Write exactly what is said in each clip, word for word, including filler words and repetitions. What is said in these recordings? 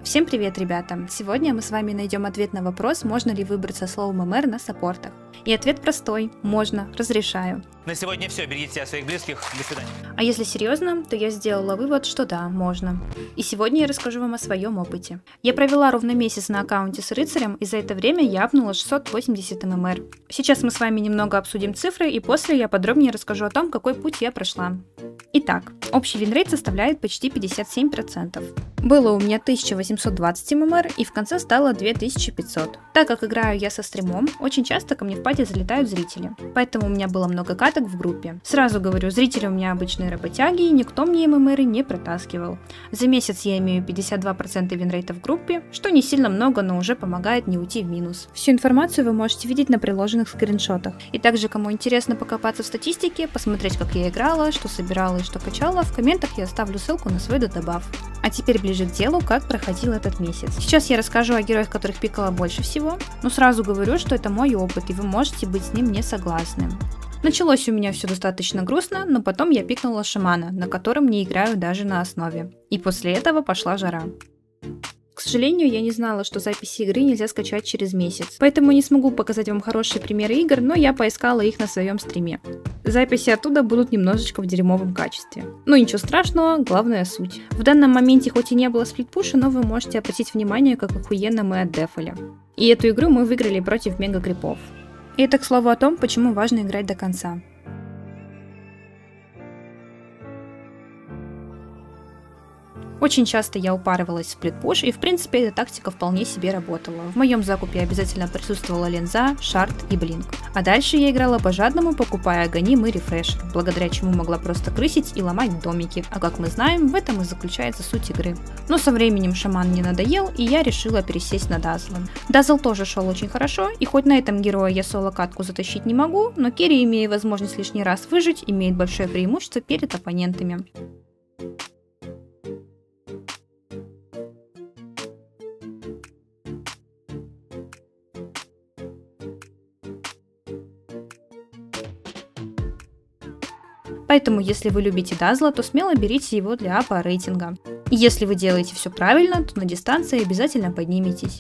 Всем привет, ребята! Сегодня мы с вами найдем ответ на вопрос, можно ли выбраться с лоу эм эр на саппортах. И ответ простой. Можно. Разрешаю. На сегодня все. Берегите себя, своих близких. До свидания. А если серьезно, то я сделала вывод, что да, можно. И сегодня я расскажу вам о своем опыте. Я провела ровно месяц на аккаунте с рыцарем, и за это время я апнула шестьсот восемьдесят эм эм эр. Сейчас мы с вами немного обсудим цифры, и после я подробнее расскажу о том, какой путь я прошла. Итак, общий винрейт составляет почти пятьдесят семь процентов. Было у меня тысяча восемьсот двадцать эм эм эр, и в конце стало две тысячи пятьсот. Так как играю я со стримом, очень часто ко мне в пати залетают зрители, поэтому у меня было много каток в группе. Сразу говорю, зрители у меня обычные работяги, и никто мне эм эм эр не протаскивал. За месяц я имею пятьдесят два процента винрейта в группе, что не сильно много, но уже помогает не уйти в минус. Всю информацию вы можете видеть на приложенных скриншотах. И также, кому интересно покопаться в статистике, посмотреть, как я играла, что собирала и что качала, в комментах я оставлю ссылку на свой датабаф. А теперь ближе к делу, как проходил этот месяц. Сейчас я расскажу о героях, которых пикала больше всего, но сразу говорю, что это мой опыт, и вы можете быть с ним не согласны. Началось у меня все достаточно грустно, но потом я пикнула шамана, на котором не играю даже на основе. И после этого пошла жара. К сожалению, я не знала, что записи игры нельзя скачать через месяц, поэтому не смогу показать вам хорошие примеры игр, но я поискала их на своем стриме. Записи оттуда будут немножечко в дерьмовом качестве. Но ничего страшного, главное суть. В данном моменте хоть и не было сплитпуша, но вы можете обратить внимание, как охуенно мы отдефали. И эту игру мы выиграли против мега крипов. И это к слову о том, почему важно играть до конца. Очень часто я упарывалась в сплитпуш, и в принципе эта тактика вполне себе работала. В моем закупе обязательно присутствовала линза, шард и блинк. А дальше я играла по-жадному, покупая агоним и рефрешер, благодаря чему могла просто крысить и ломать домики, а как мы знаем, в этом и заключается суть игры. Но со временем шаман мне надоел, и я решила пересесть на дазла. Дазл тоже шел очень хорошо, и хоть на этом герое я соло-катку затащить не могу, но керри, имея возможность лишний раз выжить, имеет большое преимущество перед оппонентами. Поэтому, если вы любите дазла, то смело берите его для апа рейтинга. И если вы делаете все правильно, то на дистанции обязательно подниметесь.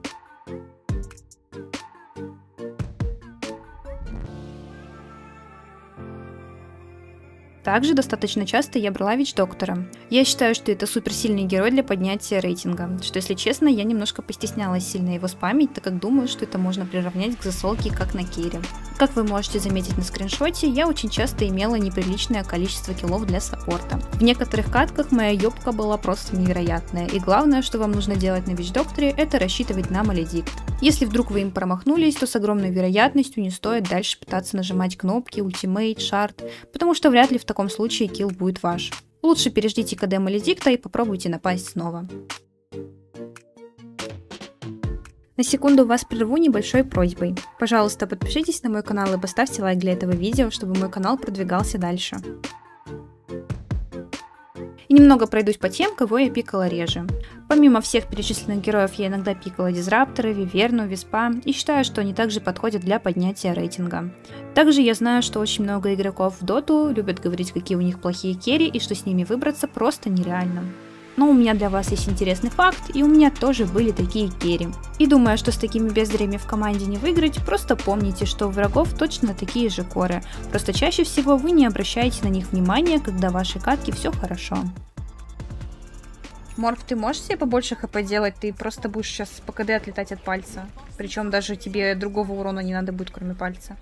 Также достаточно часто я брала вич-доктора. Я считаю, что это суперсильный герой для поднятия рейтинга, что, если честно, я немножко постеснялась сильно его спамить, так как думаю, что это можно приравнять к засолке как на керри. Как вы можете заметить на скриншоте, я очень часто имела неприличное количество киллов для саппорта. В некоторых катках моя ёбка была просто невероятная, и главное, что вам нужно делать на вич-докторе, это рассчитывать на маледикт. Если вдруг вы им промахнулись, то с огромной вероятностью не стоит дальше пытаться нажимать кнопки, ультимейт, шард, потому что вряд ли в таком случае килл будет ваш. Лучше переждите КД маледикта и попробуйте напасть снова. На секунду вас прерву небольшой просьбой. Пожалуйста, подпишитесь на мой канал и поставьте лайк для этого видео, чтобы мой канал продвигался дальше. И немного пройдусь по тем, кого я пикала реже. Помимо всех перечисленных героев, я иногда пикала Дизраптора, Виверну, Виспа, и считаю, что они также подходят для поднятия рейтинга. Также я знаю, что очень много игроков в доту любят говорить, какие у них плохие керри, и что с ними выбраться просто нереально. Но у меня для вас есть интересный факт, и у меня тоже были такие керри. И думая, что с такими бездарями в команде не выиграть, просто помните, что у врагов точно такие же коры, просто чаще всего вы не обращаете на них внимания, когда в вашей катке все хорошо. Морф, ты можешь себе побольше хп делать? Ты просто будешь сейчас по КД отлетать от пальца. Причем даже тебе другого урона не надо будет, кроме пальца.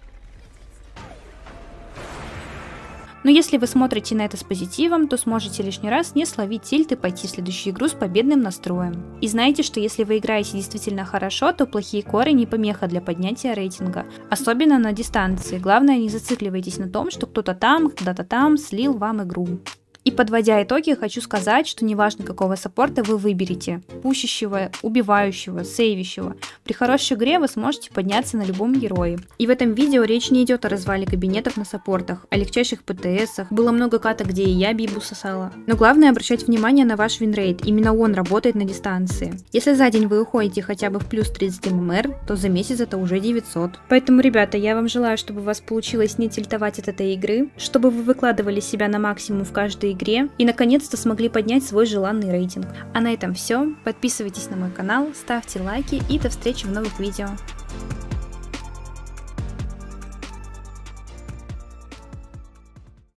Но если вы смотрите на это с позитивом, то сможете лишний раз не словить тильт и пойти в следующую игру с победным настроем. И знайте, что если вы играете действительно хорошо, то плохие коры не помеха для поднятия рейтинга. Особенно на дистанции. Главное, не зацикливайтесь на том, что кто-то там, когда-то там слил вам игру. И подводя итоги, хочу сказать, что неважно, какого саппорта вы выберете, пушащего, убивающего, сейвящего, при хорошей игре вы сможете подняться на любом герое. И в этом видео речь не идет о развале кабинетов на саппортах, о легчайших ПТСах, было много каток, где и я бибу сосала. Но главное обращать внимание на ваш винрейт, именно он работает на дистанции. Если за день вы уходите хотя бы в плюс тридцать эм эм эр, то за месяц это уже девятьсот. Поэтому, ребята, я вам желаю, чтобы у вас получилось не тильтовать от этой игры, чтобы вы выкладывали себя на максимум в каждой этой игре и наконец-то смогли поднять свой желанный рейтинг. А на этом все. Подписывайтесь на мой канал, ставьте лайки и до встречи в новых видео.